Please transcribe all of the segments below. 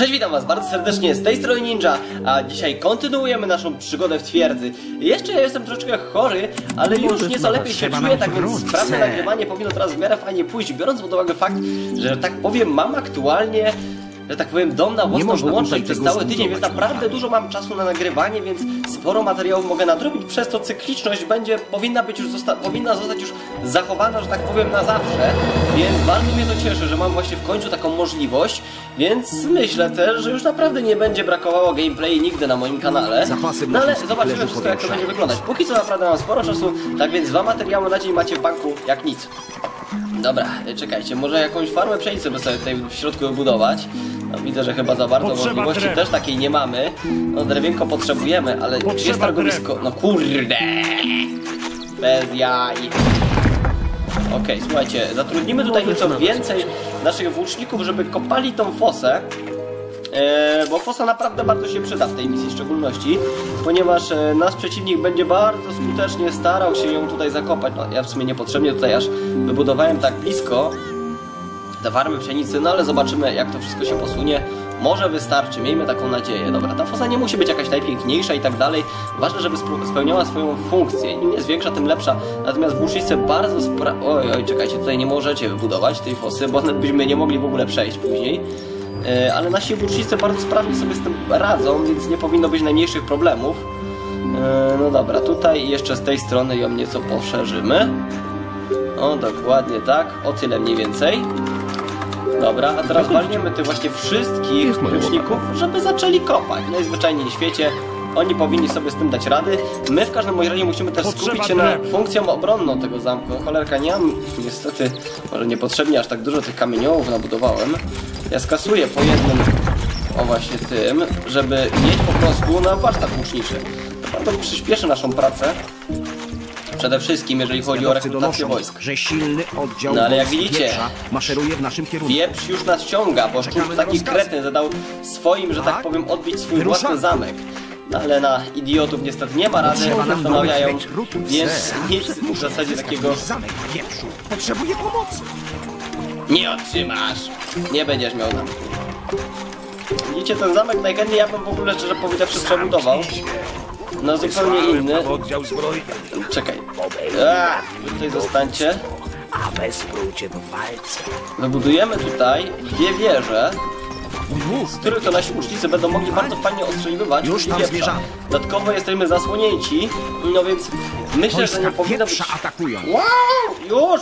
Cześć, witam was bardzo serdecznie, z tej strony Ninja, a dzisiaj kontynuujemy naszą przygodę w twierdzy. Jeszcze ja jestem troszeczkę chory, ale już nieco lepiej się czuję, tak więc sprawne nagrywanie powinno teraz w miarę fajnie pójść, biorąc pod uwagę fakt, że tak powiem mam aktualnie, że tak powiem, dom na własną wyłączność przez cały tydzień, więc naprawdę dużo mam czasu na nagrywanie, więc sporo materiałów mogę nadrobić, przez to cykliczność powinna zostać już zachowana, że tak powiem, na zawsze, więc bardzo mnie to cieszy, że mam właśnie w końcu taką możliwość, więc myślę też, że już naprawdę nie będzie brakowało gameplay nigdy na moim kanale, no ale zobaczymy wszystko, jak to będzie wyglądać. Póki co naprawdę mam sporo czasu, tak więc 2 materiały na dzień macie w banku jak nic. Dobra, czekajcie, może jakąś farmę pszenicy by sobie tutaj w środku wybudować. No, widzę, że chyba za bardzo możliwości też takiej nie mamy. No, drewienko potrzebujemy, ale jest targowisko. No kurde! Bez jaj. Okej, słuchajcie, zatrudnimy tutaj nieco więcej naszych włóczników, żeby kopali tą fosę. Bo fosa naprawdę bardzo się przyda w tej misji w szczególności, ponieważ nasz przeciwnik będzie bardzo skutecznie starał się ją tutaj zakopać. No, ja w sumie niepotrzebnie tutaj aż wybudowałem tak blisko te farmy pszenicy, no ale zobaczymy, jak to wszystko się posunie. Może wystarczy, miejmy taką nadzieję. Dobra, ta fosa nie musi być jakaś najpiękniejsza i tak dalej. Ważne, żeby spełniała swoją funkcję. Im jest większa, tym lepsza. Natomiast włócznicy bardzo Oj, czekajcie, tutaj nie możecie wybudować tej fosy, bo nawet byśmy nie mogli w ogóle przejść później. Ale nasi włócznicy bardzo sprawnie sobie z tym radzą, więc nie powinno być najmniejszych problemów. No dobra, tutaj jeszcze z tej strony ją nieco poszerzymy. O, dokładnie tak, o tyle mniej więcej. Dobra, a teraz walniemy tych właśnie wszystkich włóczników, żeby zaczęli kopać. Najzwyczajniej w świecie. Oni powinni sobie z tym dać rady. My w każdym razie musimy też skupić się na funkcją obronną tego zamku. Cholerka, nie mam niestety, może niepotrzebnie aż tak dużo tych kamieniołów nabudowałem. Ja skasuję po jednym, o właśnie tym, żeby mieć po prostu na warsztat włóczniczy. To bardzo przyspieszy naszą pracę. Przede wszystkim, jeżeli chodzi o rekrutację wojsk. No ale jak widzicie, maszeruje w naszym kierunku. Wieprz już nas ciąga, bo szczur taki kretyn zadał swoim, że tak powiem, odbić swój własny zamek. No, ale na idiotów niestety nie ma rady, zastanawiają, więc nic w zasadzie takiego... Potrzebuję pomocy. Nie otrzymasz. Nie będziesz miał zamku. Widzicie, ten zamek najchętniej ja bym w ogóle, szczerze powiedziawszy, przebudował na zupełnie inny. Czekaj. Tutaj zostańcie. Wybudujemy tutaj 2 wieże, z których to nasi łucznicy będą mogli bardzo fajnie ostrzeliwać wieprza. Dodatkowo jesteśmy zasłonięci, no więc myślę, że nie powinno być... Wow! Już!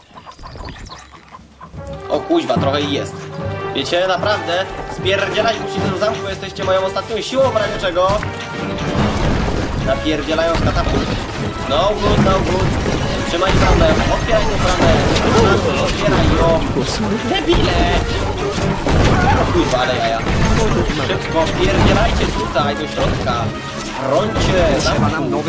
O kuźwa, trochę i jest. Wiecie, naprawdę, spierdzielać musicie do zamku, jesteście moją ostatnią siłą, w razie czego. Napierdzielają z katapult. No good, no good. Trzymaj bramę, otwieraj tę bramę. Otwieraj ją. Debile! Kurwa, ale jaja. Szybko, pierdzielajcie tutaj do środka. Brońcie zamku.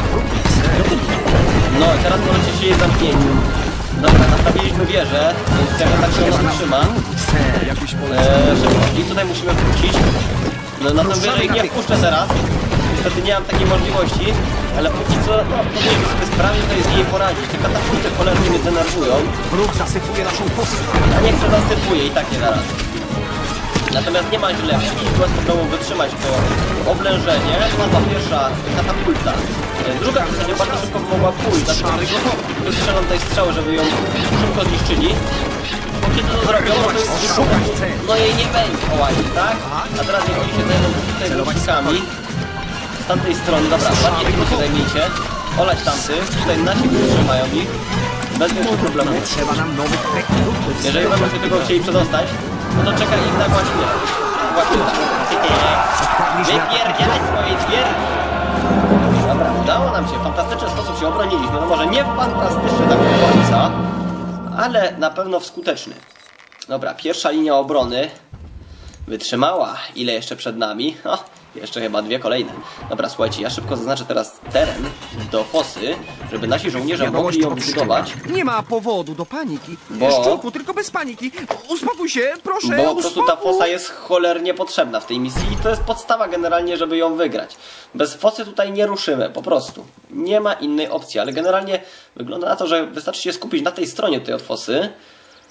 No, teraz możecie się je zamknięci. Dobra, nastawiliśmy wieżę, więc jak tak się ona trzyma. Szybko, i tutaj musimy wrócić. No, na tę wieżę ich nie wpuszczę teraz. Niestety nie mam takiej możliwości, ale póki co, no, powinien sobie sprawnie tutaj z niej poradzić. Te katapulty cholernie mnie denerwują. Wróg zasypuje naszą postać. Ja nie chcę zasypuje i tak nie na raz. Natomiast nie ma źle, sytuacji mogą wytrzymać to oblężenie. To była pierwsza katapulta. Druga w zasadzie bardzo szybko mogła pójść, dlatego wystrzelam tutaj strzały, żeby ją szybko zniszczyli. Póki to zrobią, no to jest szukać. No jej nie będzie ołazić, tak? A teraz jak oni się zajmą tutaj włócznikami z tamtej strony, dobra, bardziej tylko się zajmijcie. Olać tamtych, tutaj nasi wytrzymają ich. Bez większych problemów. Jeżeli będą się tego chcieli przedostać, no to czeka ich nagła śmierć. Właśnie tak. Wypierdzielać swojej twierdzy. Dobra, udało nam się. W fantastyczny sposób się obroniliśmy. No może nie fantastyczny tak do końca, ale na pewno skuteczny. Dobra, pierwsza linia obrony wytrzymała. Ile jeszcze przed nami? O, jeszcze chyba 2 kolejne. Dobra, słuchajcie, ja szybko zaznaczę teraz teren do fosy, żeby nasi żołnierze mogli ją zbudować. Nie ma powodu do paniki. Bo... Szczurku, tylko bez paniki. Uspokój się, proszę. Bo po prostu ta fosa jest cholernie potrzebna w tej misji i to jest podstawa generalnie, żeby ją wygrać. Bez fosy tutaj nie ruszymy, po prostu. Nie ma innej opcji, ale generalnie wygląda na to, że wystarczy się skupić na tej stronie tutaj od fosy.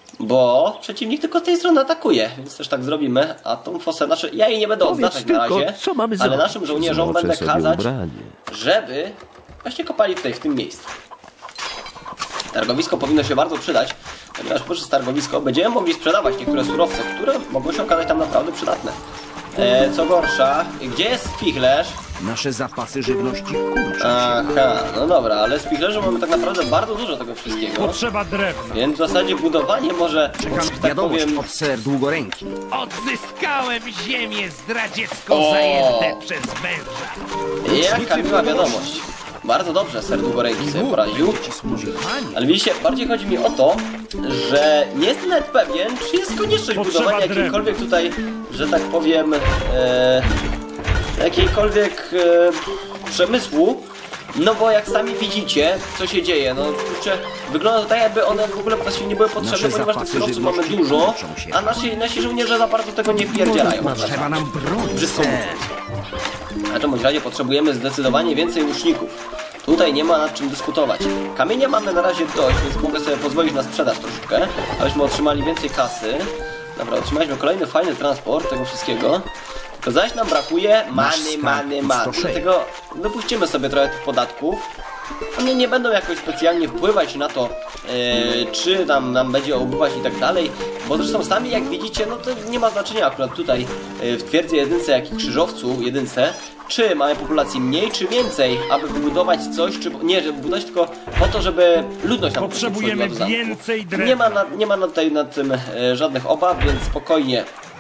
Bo przeciwnik tylko z tej strony atakuje, więc też tak zrobimy. A tą fosę, znaczy ja jej nie będę odznaczać na razie, ale naszym żołnierzom będę kazać, żeby właśnie kopali tutaj, w tym miejscu. Targowisko powinno się bardzo przydać, ponieważ poprzez targowisko będziemy mogli sprzedawać niektóre surowce, które mogą się okazać tam naprawdę przydatne. Co gorsza, gdzie jest spichlerz? Nasze zapasy żywności kurczą się. Aha, no dobra, ale spichlerzy mamy tak naprawdę bardzo dużo tego wszystkiego. Potrzeba drewna. Więc w zasadzie budowanie może, Czekam że tak wiadomość powiem... od ser Długoręki. Odzyskałem ziemię zdradziecką O! zajęte przez węża. Jaka miła wiadomość. Bardzo dobrze ser Długoręki sobie poradził. Ci służy pani. Ale widzicie, bardziej chodzi mi o to, że nie jestem nawet pewien, czy jest konieczność Potrzeba budowania drewna. jakiejkolwiek tutaj, że tak powiem, jakiejkolwiek przemysłu. No bo jak sami widzicie, co się dzieje, no kurczę, wygląda to tak, jakby one w ogóle właściwie nie były potrzebne, Nasze ponieważ tych zapasy surowców mamy żywności dużo, kończą się. a nasi żołnierze za bardzo tego nie wpierdzielają. Trzeba nam broni, Brzydko ser. mówiąc. Na czym bądź razie potrzebujemy zdecydowanie więcej łuczników. Tutaj nie ma nad czym dyskutować. Kamienia mamy na razie dość, więc mogę sobie pozwolić na sprzedaż troszeczkę, abyśmy otrzymali więcej kasy. Dobra, otrzymaliśmy kolejny fajny transport tego wszystkiego. Tylko zaś nam brakuje many. Dlatego dopuścimy sobie trochę tych podatków. One nie będą jakoś specjalnie wpływać na to, czy nam będzie obywać i tak dalej, bo zresztą sami jak widzicie, no to nie ma znaczenia akurat tutaj w twierdzy jedynce, jak i krzyżowcu jedynce, czy mamy populacji mniej, czy więcej, aby wybudować coś, czy nie, żeby budować tylko po to, żeby ludność nam Potrzebujemy do zamku. więcej drewna. Nie ma tutaj nad tym żadnych obaw, więc spokojnie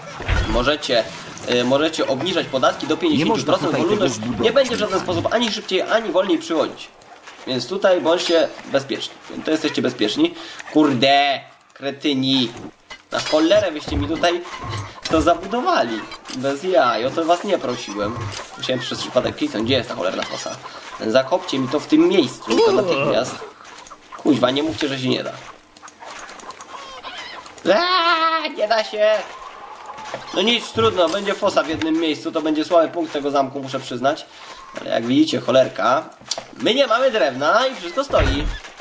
możecie obniżać podatki do 50%, można bo tutaj ludność tego zbudować. nie będzie w żaden sposób ani szybciej, ani wolniej przychodzić. Więc tutaj bądźcie bezpieczni. To jesteście bezpieczni. Kurde, kretyni. Na cholerę byście mi tutaj to zabudowali. Bez jaj, o to was nie prosiłem. Musiałem przez przypadek kliknąć. Gdzie jest ta cholerna fosa? Zakopcie mi to w tym miejscu, to natychmiast. Kuźwa, nie mówcie, że się nie da. Nie da się! No nic, trudno, będzie fosa w jednym miejscu, to będzie słaby punkt tego zamku, muszę przyznać. Ale jak widzicie, cholerka, my nie mamy drewna i wszystko stoi.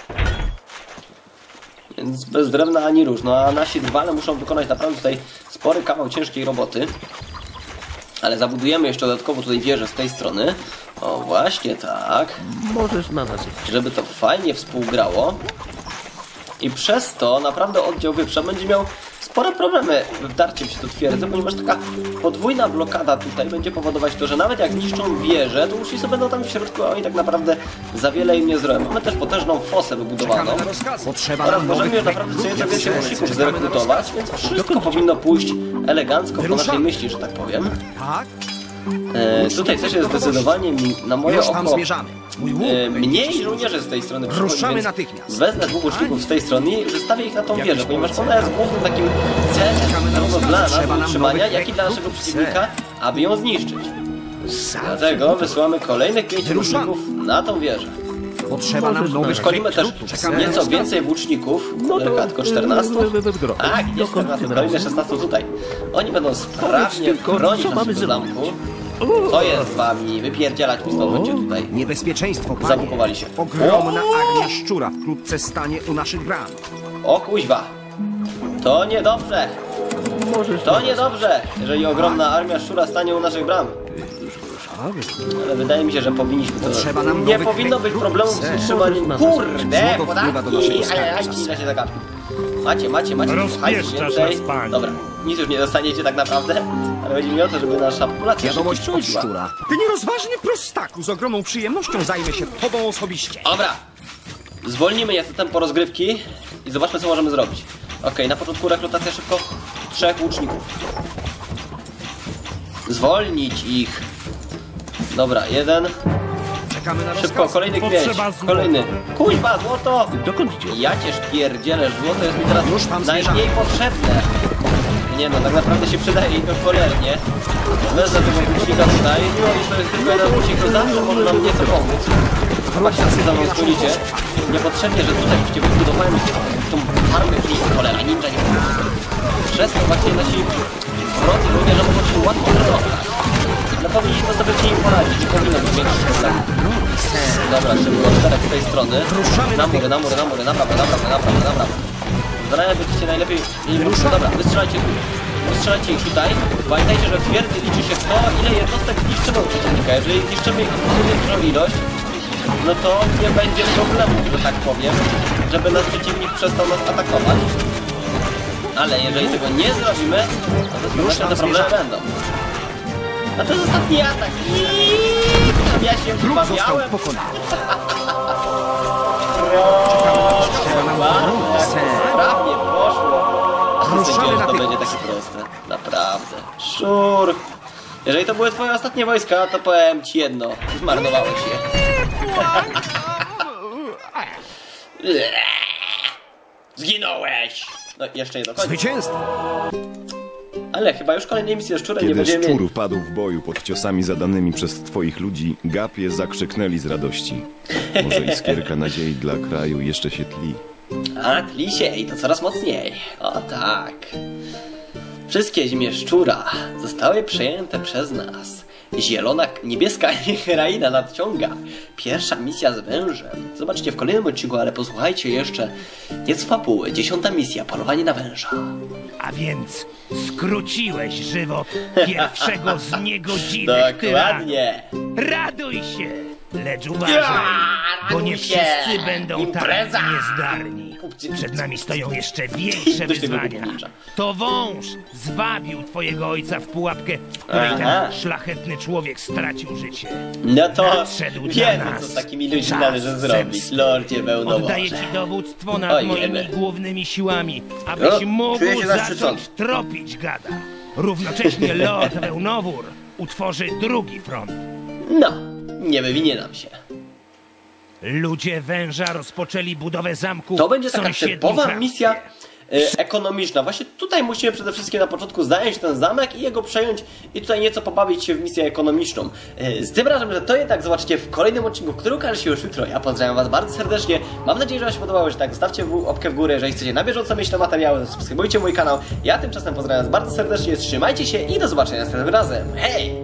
Więc bez drewna ani rusz. No a nasi drwale muszą wykonać naprawdę tutaj spory kawał ciężkiej roboty. Ale zabudujemy jeszcze dodatkowo tutaj wieżę z tej strony. O, właśnie tak. Możesz na nas Żeby to fajnie współgrało. I przez to naprawdę oddział wyprza będzie miał spore problemy wdarciem się do twierdzy, ponieważ taka podwójna blokada tutaj będzie powodować to, że nawet jak niszczą wieżę, to łucznicy będą tam w środku, a oni tak naprawdę za wiele im nie zrobią. Mamy też potężną fosę wybudowaną. Czekamy na rozkazy. Potrzeba Oraz nam możemy nowych już naprawdę co nieco więcej ser. łuczników Czekamy na zrekrutować, rozkazy. więc wszystko powinno pójść elegancko po naszej Wyruszamy. myśli, że tak powiem. Tak? Tutaj też jest zdecydowanie na moje Już tam oko zmierzamy. Mój łuk mniej żołnierzy z tej strony przychodzi, Ruszamy więc natychmiast. wezmę dwóch łuczników z tej strony i wystawię ich na tą wieżę, ponieważ ona jest głównym takim celem Czekamy na zarówno rozkazy. dla nas Trzeba do nam utrzymania, nowych jak i dla naszego rekrutów. przeciwnika, aby ją zniszczyć. Dlatego wysyłamy kolejnych 5 Wyruszamy. łuczników na tą wieżę. Potrzeba nam nowych Szkolimy też rekrutów. Czekamy na nieco rozkazy. więcej włuczników, tylko 14. Tak, nie 14, kolejne 16 tutaj. Oni będą sprawnie tylko, bronić co mamy naszego zrobić? zamku. Co jest z wami? Wypierdzielać mi stąd ludzie tutaj. Niebezpieczeństwo, panie. Zablokowali się. Ogromna armia szczura wkrótce stanie u naszych bram. O kuźwa! To niedobrze! To niedobrze, jeżeli ogromna armia szczura stanie u naszych bram. Ale wydaje mi się, że powinniśmy to... Potrzeba nam Nie nowych powinno być rekrutów. problemu z utrzymaniem... Kurde! Złoto wpływa do naszego Podatki! Ale skarbca. nie da się zagapić. Macie Rozpieszczasz hajsu więcej. nas, panie. Dobra, nic już nie dostaniecie tak naprawdę, ale chodzi mi o to, żeby nasza populacja Wiadomość szybciej od przychodziła. szczura. Ty nierozważny prostaku, z ogromną przyjemnością zajmę się tobą osobiście. Dobra, zwolnimy nieco tempo rozgrywki i zobaczmy, co możemy zrobić. Okej, na początku rekrutacja szybko 3 łuczników. Zwolnić ich. Dobra, 1. Czekamy na Szybko, rozkazy. kolejny Potrzeba kwieć. złota. Kolejny. Kuźwa, złoto! Dokąd idzie? Ja cię szpierdzielę, złoto jest mi teraz Już tam najmniej zmierzamy. potrzebne. Nie no, tak naprawdę się przydaje i to cholernie. Wezmę tego łucznika tutaj. No i to jest tylko jeden łucznik, to zawsze może nam nieco pomóc. Właśnie za mną skłonicie. Niepotrzebnie, że tutaj właściwie wybudowałem tą farmę w cholera, ninja nie pomogą. Przez to właśnie nasi wrodzy żołnierze mogą się łatwo przedostać. No powinniśmy sobie z nimi poradzić, nie powinno być większych problemów. Dobra, szybko, czterech z tej strony. Na mury, na prawo. Pozdrawiam, byście najlepiej... No dobra, wystrzelajcie ich tutaj. Pamiętajcie, że w twierdzy liczy się to, ile jednostek zniszczymy u przeciwnika. Jeżeli zniszczymy ich dużą ilość, no to nie będzie problemu, że tak powiem, żeby nasz przeciwnik przestał nas atakować. Ale jeżeli tego nie zrobimy, no to te problemy będą. A to jest ostatni atak. Ja się wybawiałem. Sprawnie poszło. Sądziłem, że to będzie takie proste. Naprawdę. Szur. Jeżeli to były twoje ostatnie wojska, to powiem ci jedno. Zmarnowałeś je. Zginąłeś! No jeszcze nie do końca. Zwycięstwo! Ale chyba już kolejnej misji szczurem nie Kiedy będziemy szczur mieli. padł w boju pod ciosami zadanymi przez twoich ludzi, gapie zakrzyknęli z radości. Może iskierka nadziei dla kraju jeszcze się tli. A, tli się i to coraz mocniej. O tak. Wszystkie ziemie szczura zostały przejęte przez nas. Zielona, niebieska kraina nadciąga. Pierwsza misja z wężem. Zobaczcie w kolejnym odcinku, ale posłuchajcie jeszcze nieco fabuły. 10. misja, polowanie na węża. A więc skróciłeś żywot pierwszego z niegodziwych tyranów. Dokładnie. Raduj się, lecz uważaj, bo nie raduj się. wszyscy będą Impreza. tak niezdarni. Przed nami stoją jeszcze większe Dość tego wyzwania. gównicza. To wąż zwabił twojego ojca w pułapkę, w której Aha. ten szlachetny człowiek stracił życie. No to Nadszedł dla wiemy, nas co z takimi ludźmi czas należy zrobić, zemsty. Lordzie Oddaję Wełnoworze. ci dowództwo nad Oj, moimi jemy. głównymi siłami, O, abyś czuję mógł się zaszczycony. zacząć tropić gada. Równocześnie Lord Wełnowór utworzy drugi front. No, nie wywinie nam się. Ludzie węża rozpoczęli budowę zamku To będzie w taka sąsiednim typowa hrabstwie. misja ekonomiczna. Właśnie tutaj musimy przede wszystkim na początku zająć ten zamek i jego przejąć i tutaj nieco pobawić się w misję ekonomiczną. Z tym razem, że to jednak zobaczycie w kolejnym odcinku, który ukaże się już jutro. Ja pozdrawiam was bardzo serdecznie. Mam nadzieję, że wam się podobało, że tak zostawcie łapkę w górę, jeżeli chcecie na bieżąco mieć te materiały, subskrybujcie mój kanał. Ja tymczasem pozdrawiam was bardzo serdecznie, trzymajcie się i do zobaczenia następnym razem. Hej!